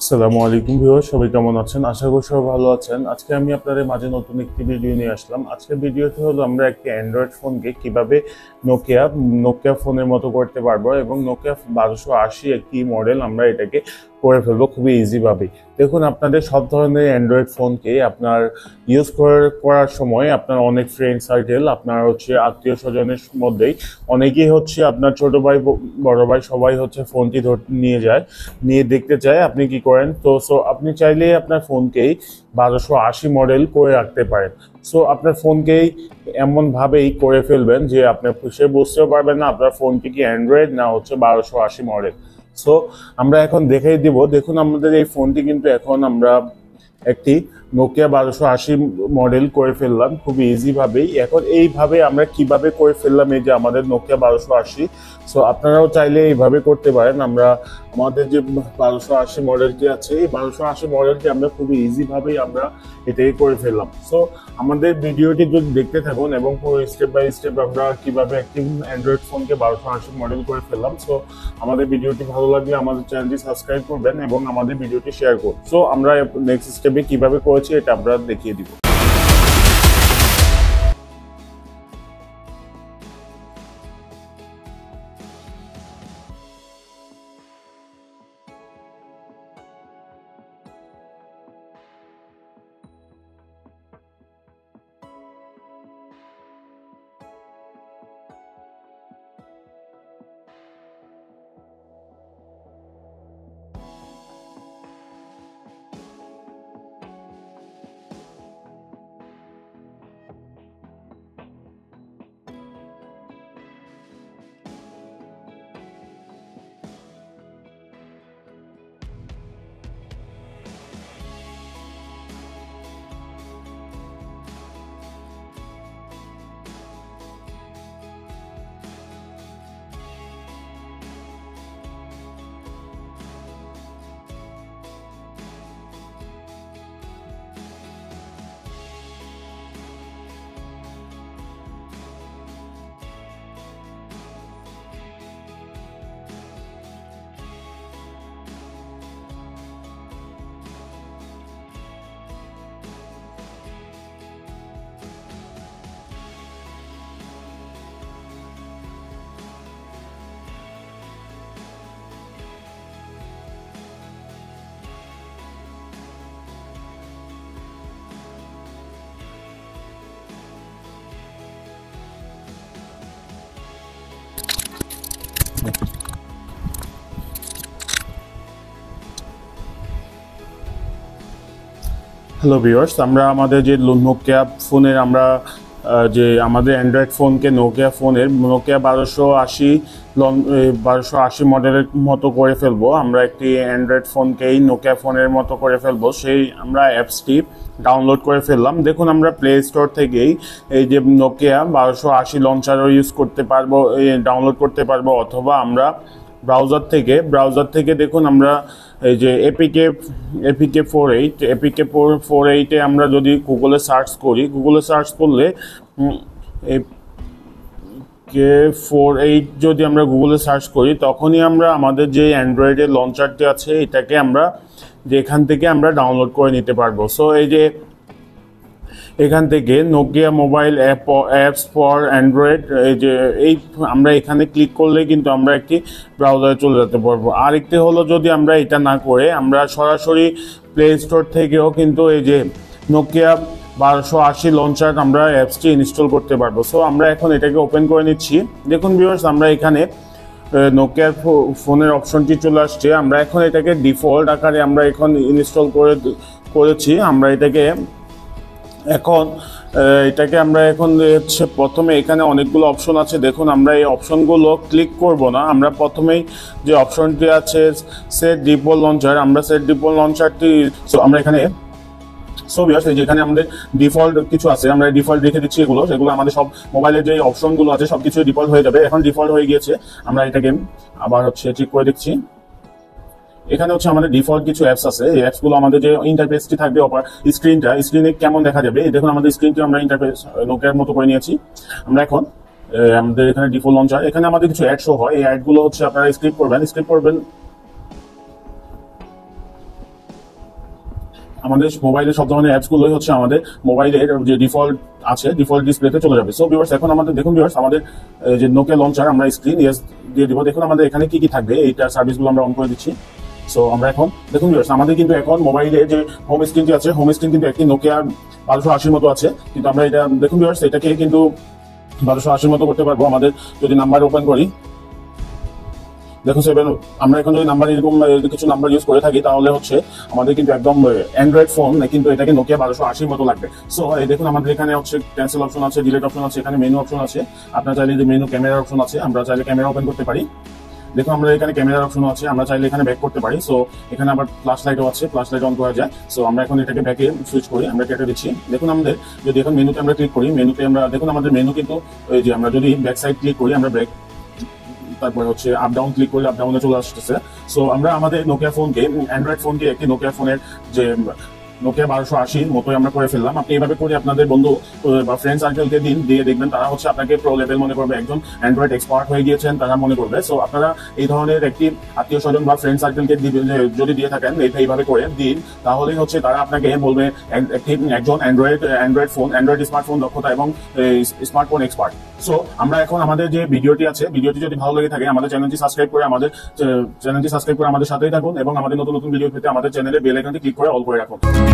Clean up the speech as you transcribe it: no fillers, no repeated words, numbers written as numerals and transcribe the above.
আসসালামু আলাইকুম ভিউয়ার, সবাই কেমন আছেন? আশা করি সবাই ভালো আছেন। আজকে আমি আপনাদের মাঝে নতুন একটি ভিডিও নিয়ে আসলাম। আজকের ভিডিওতে হলো আমরা একটি অ্যান্ড্রয়েড ফোনকে কিভাবে নোকিয়া নোকিয়া ফোনের মতো করতে পারবো এবং নোকিয়া 1280 একটি মডেল আমরা এটাকে করে ফেলবো খুবই ইজি ভাবে। দেখুন, আপনাদের সব ধরনের অ্যান্ড্রয়েড ফোনকে আপনার ইউজ করার সময় আপনার অনেক ফ্রেন্ড সার্কেল, আপনার আত্মীয় স্বজনের মধ্যেই অনেকেই আপনার ছোট ভাই বড় ভাই সবাই ফোনটি নিয়ে যায়, নিয়ে দেখতে চায় আপনি কি করেন। সো আপনি চাইলেই আপনার ফোনকেই 1280 মডেল করে রাখতে পারেন। সো আপনার ফোনকেই এমনভাবেই করে ফেলবেন যে আপনার সে বুঝতেও পারবেন না আপনার ফোনটি কি অ্যান্ড্রয়েড না 1280 মডেল। সো আমরা এখন দেখাই দিব। দেখুন, আমাদের এই ফোনটি কিন্তু এখন আমরা একটি নোকিয়া 1280 মডেল করে ফেললাম খুবই ইজি ভাবেই। এখন এইভাবে আমরা কিভাবে করে ফেললাম, এই যে আমাদের নোকিয়া 1280। সো আপনারাও চাইলে এইভাবে করতে পারেন। আমাদের যে 1280 মডেলটি আছে, এই 1280 মডেলটি আমরা খুবই ইজি ভাবেই আমরা এটাই করে ফেললাম। সো আমাদের ভিডিওটি যদি দেখতে থাকুন এবং পুরো স্টেপ বাই স্টেপ আমরা কিভাবে একটি অ্যান্ড্রয়েড ফোনকে 1280 মডেল করে ফেললাম। সো আমাদের ভিডিওটি ভালো লাগলে আমাদের চ্যানেলটি সাবস্ক্রাইব করবেন এবং আমাদের ভিডিওটি শেয়ার করুন। সো আমরা নেক্সট স্টেপে কিভাবে করেছি এটা আমরা দেখিয়ে দিব। হ্যালো ভিউয়ার্স, আমরা আমাদের যে নোকিয়া ফোনের যে আমাদের অ্যান্ড্রয়েড ফোনকে নোকিয়া 1280 মডেলের মতো করে ফেলবো। আমরা একটি অ্যান্ড্রয়েড ফোনকেই নোকিয়া ফোনের মতো করে ফেলবো, সেই আমরা অ্যাপসটি ডাউনলোড করে ফেললাম। দেখুন, আমরা প্লে স্টোর থেকেই এই যে নোকিয়া 1280 লঞ্চারও ইউজ করতে পারবো, ডাউনলোড করতে পারবো, অথবা আমরা ব্রাউজার থেকে দেখুন, আমরা এই যে এপিকে 48 আমরা যদি গুগলে সার্চ করলে যদি আমরা গুগলে সার্চ করি, তখনই আমরা আমাদের যে অ্যান্ড্রয়েডের লঞ্চারটি আছে এটাকে আমরা এখান থেকে আমরা ডাউনলোড করে নিতে পারবো। সো এই যে এখান থেকে Nokia mobile apps for Android, আমরা এখানে ক্লিক করলে কিন্তু আমরা একটি ব্রাউজারে চলে যেতে পারবো। আরেকটি হলো, যদি আমরা এটা না করে আমরা সরাসরি প্লে স্টোর থেকেও কিন্তু এই যে নোকিয়া 1280 লঞ্চার আমরা অ্যাপসটি ইনস্টল করতে পারবো। সো আমরা এখন এটাকে ওপেন করে নিচ্ছি। দেখুন ভিউয়ার্স, আমরা এখানে নোকিয়ার ফোনের অপশনটি চলে আসছে। আমরা এখন এটাকে ডিফল্ট আকারে আমরা এখন ইনস্টল করেছি। আমরা এটাকে প্রথমে এখানে অনেকগুলো অপশন আছে। দেখুন, আমরা এই অপশনগুলো ক্লিক করব না। আমরা প্রথমেই যে অপশনটি আছে সেট ডিফল্ট লঞ্চার, আমরা সেট ডিফল্ট লঞ্চারটি আমরা এখানে যেখানে আমাদের ডিফল্ট কিছু আছে আমরা ডিফল্ট রেখে দিচ্ছি। সেগুলো আমাদের সব মোবাইলের যে অপশনগুলো আছে সবকিছু ডিফল্ট হয়ে যাবে। এখন ডিফল্ট হয়ে গিয়েছে, আমরা এটাকে আবার চেক করে দেখছি। এখানে আমাদের ডিফল্ট কিছু অ্যাপস আছে। এই অ্যাপসগুলো আমাদের যে ইন্টারফেসটি থাকবে, স্ক্রিনে কেমন দেখা যাবে, দেখুন আমাদের স্ক্রিনটি আমরা ইন্টারফেস নোকিয়ার মতো করে নিয়েছি। আমরা এখন আমাদের এখানে ডিফল্ট লঞ্চার, এখানে আমাদের কিছু অ্যাড শো হয়। এই অ্যাডগুলো আপনারা স্কিপ করবেন। আমাদের মোবাইলের সব ধরনের অ্যাপস গুলোই হচ্ছে আমাদের মোবাইলের যে ডিফল্ট আছে ডিফল্ট ডিসপ্লেতে চলে যাবে। সো ভিউয়ার্স, এখন আমাদের দেখুন ভিউয়ার্স, আমাদের যে নোকিয়া লঞ্চার আমরা স্ক্রিন ইয়েস দিয়ে দিব। দেখুন আমাদের এখানে কি কি থাকবে, এইটার সার্ভিসগুলো আমরা অন করে দিচ্ছি। সো আমরা এখন দেখুন ভিউয়ার্স, আমাদের কিন্তু এখন মোবাইলে যে হোম স্ক্রিনটি আছে, হোম স্ক্রিন কিন্তু একটি নোকিয়া 1280 মতো আছে, কিন্তু আমরা এটা দেখুন ভিউয়ার্স, এটাকে কিন্তু 1280 মতো করতে পারবো। আমাদের যদি নাম্বার ওপেন করি, দেখুন সেভেন, আমরা এখন যদি নাম্বার এরকম কিছু নাম্বার ইউজ করে থাকি, তাহলে হচ্ছে আমাদের কিন্তু একদম অ্যান্ড্রয়েড ফোন, কিন্তু এটাকে নোকিয়া 1280 মতো লাগবে। সো দেখুন আমাদের এখানে হচ্ছে ক্যান্সেল অপশন আছে, ডিলিট অপশন আছে, এখানে মেনু অপশন আছে। আপনার চাইলে যে মেনু ক্যামেরার অপশন আছে, আমরা চাইলে ক্যামেরা ওপেন করতে পারি। দেখুন আমরা এখানে ক্যামেরার অপশন আছে, আমরা চাইলে এখানে ব্যাক করতে পারি। সো এখানে আবার ফ্ল্যাশ লাইটও আছে, ফ্ল্যাশ লাইট অন করা যায়। সো আমরা এখন এটাকে ব্যাকে সুইচ করি, আমরা কেটে দিচ্ছি। দেখুন আমাদের যদি এখন মেনুতে আমরা ক্লিক করি, মেনুতে আমরা দেখুন আমাদের মেনু কিন্তু ওই যে আমরা যদি ব্যাক সাইড ক্লিক করি, আমরা ব্যাক, তারপরে হচ্ছে আপ ডাউন ক্লিক করলে আপ ডাউনে চলে আসতেছে। সো আমরা আমাদের নোকিয়া ফোনকে, অ্যান্ড্রয়েড ফোনকে একটি নোকিয়া ফোনের যে নোকিয়া 1280 মতোই আমরা করে ফেললাম। আপনি এভাবে করে আপনাদের বন্ধু বা ফ্রেন্ড সার্কেলকে দিন, দিয়ে দেখবেন তারা হচ্ছে আপনাকে প্রো লেভেল মনে করবে, একজন অ্যান্ড্রয়েড এক্সপার্ট হয়ে গিয়েছেন তারা মনে করবে। সো আপনারা এই ধরনের একটি আত্মীয় স্বজন বা ফ্রেন্ড সার্কেলকে যদি দিয়ে থাকেন এইভাবে করে দিন, তাহলেই হচ্ছে তারা আপনাকে বলবে একজন অ্যান্ড্রয়েড স্মার্টফোন দক্ষতা এবং স্মার্টফোন এক্সপার্ট। সো আমরা এখন আমাদের যে ভিডিওটি আছে, ভিডিওটি যদি ভালো লেগে থাকে আমাদের চ্যানেলটি সাবস্ক্রাইব করে আমাদের সাথেই থাকুন এবং আমাদের নতুন নতুন ভিডিও পেতে আমাদের চ্যানেলে বেল আইকনটি ক্লিক করে অল করে রাখুন।